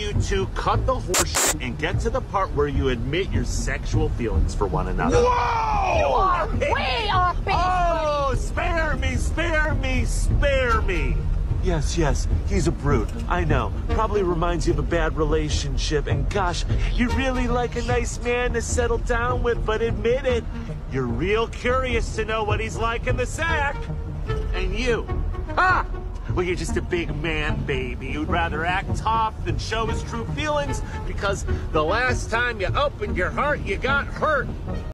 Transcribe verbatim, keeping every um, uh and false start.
you to cut the horse shit and get to the part where you admit your sexual feelings for one another. Whoa! You are way off base. Oh, spare me, spare me, spare me. Yes, yes, he's a brute. I know. Probably reminds you of a bad relationship. And gosh, you really like a nice man to settle down with, but admit it, you're real curious to know what he's like in the sack. And you, ha! Well, you're just a big man, baby, who'd rather act tough than show his true feelings because the last time you opened your heart, you got hurt.